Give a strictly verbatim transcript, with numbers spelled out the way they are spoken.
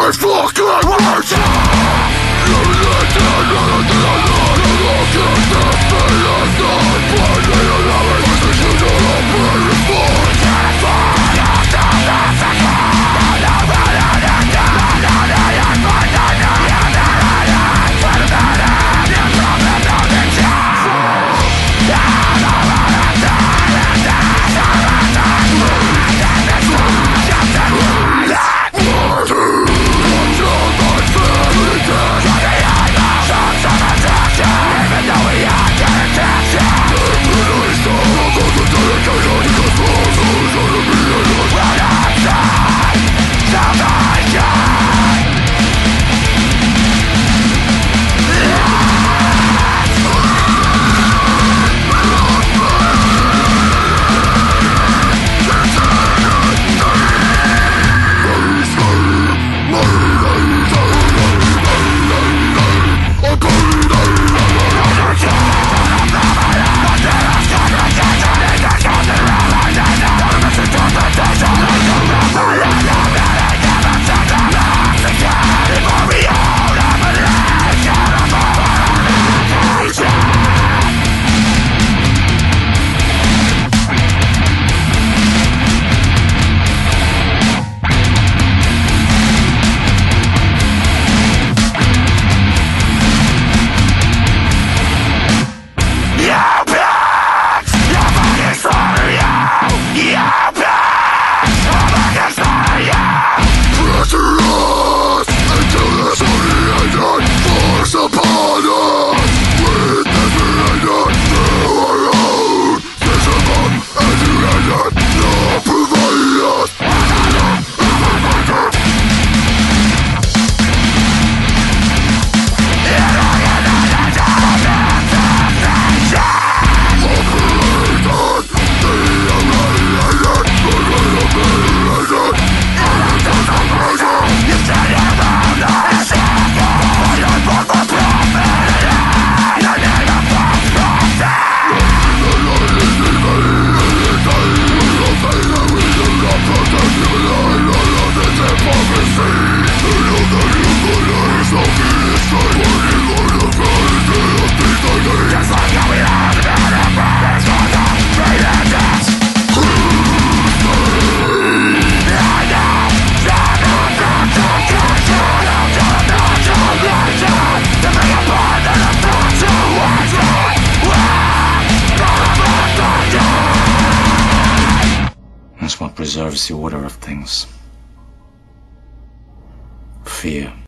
is fucking worse. You need to know that I'm not looking to be a god, but you know it was a huge operation for That's what preserves the order of things. Fear.